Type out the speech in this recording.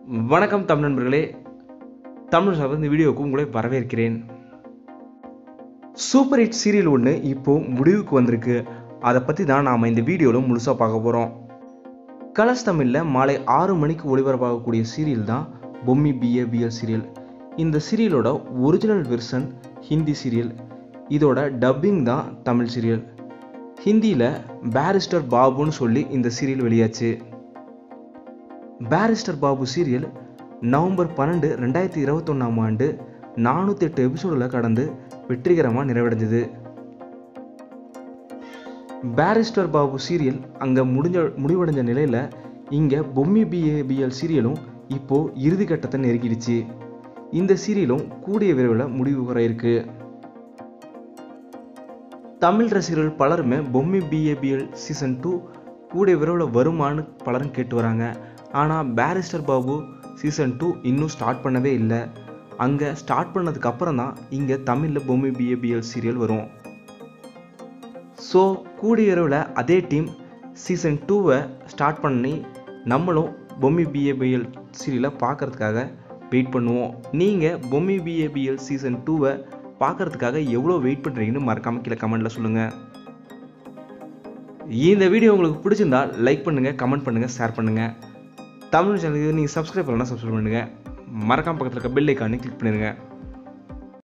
வணக்கம் தமிழ் நண்பர்களே, தமிழ் சார்ந்த இந்த வீடியோவுக்கு உங்களை வரவேற்கிறேன். சூப்பர் ஹிட் சீரியல் ஒன்று இப்போ முடிவுக்கு வந்திருக்கு. அதை பற்றி தான் நாம் இந்த வீடியோவில் முழுசாக பார்க்க போகிறோம். கலர்ஸ் தமிழில் மாலை 6 மணிக்கு ஒளிபரப்பாகக்கூடிய சீரியல் தான் பொம்மி பிஏபிஎல் சீரியல். இந்த சீரியலோட ஒரிஜினல் வெர்ஷன் ஹிந்தி சீரியல். இதோட டப்பிங் தான் தமிழ் சீரியல். ஹிந்தியில் பேரிஸ்டர் பாபுன்னு சொல்லி இந்த சீரியல் வெளியாச்சு. பேரிஸ்டர் பாபு சீரியல் நவம்பர் 12, 2021ஆம் ஆண்டு 408 எபிசோடில் கடந்து வெற்றிகரமாக நிறைவடைஞ்சது. பேரிஸ்டர் பாபு சீரியல் அங்கே முடிவடைஞ்ச நிலையில் இங்கே பொம்மி பிஏபிஎல் சீரியலும் இப்போது இறுதி கட்டத்தை நெருங்கிடுச்சு. இந்த சீரியலும் கூடிய விரைவில் முடிவு வர இருக்கு. தமிழ் ரசிகர்கள் பலருமே பொம்மி பிஏபிஎல் சீசன் 2 கூடிய விரைவில் வருமானு பலரும் கேட்டு வராங்க. ஆனால் பேரிஸ்டர் பாபு சீசன் 2 இன்னும் ஸ்டார்ட் பண்ணவே இல்லை. அங்கே ஸ்டார்ட் பண்ணதுக்கு அப்புறம் தான் இங்கே தமிழில் பொம்மி பிஏபிஎல் சீரியல் வரும். ஸோ கூடிய விரைவில் அதே டீம் சீசன் 2வை ஸ்டார்ட் பண்ணி நம்மளும் பொம்மி பிஏபிஎல் சீரியலை பார்க்குறதுக்காக வெயிட் பண்ணுவோம். நீங்கள் பொம்மி பிஏபிஎல் சீசன் 2வை பார்க்குறதுக்காக எவ்வளோ வெயிட் பண்ணுறீங்கன்னு மறக்காமல் கீழே கமெண்ட்டில் சொல்லுங்கள். இந்த வீடியோ உங்களுக்கு பிடிச்சிருந்தால் லைக் பண்ணுங்கள், கமெண்ட் பண்ணுங்கள், ஷேர் பண்ணுங்கள். தமிழ் சேனலுக்கு நீங்கள் சப்ஸ்கிரைப் பண்ணலாம், சப்ஸ்கிரைப் பண்ணுங்கள். மறக்காம பக்கத்தில் இருக்க பெல் ஐக்கானை கிளிக் பண்ணிடுங்க.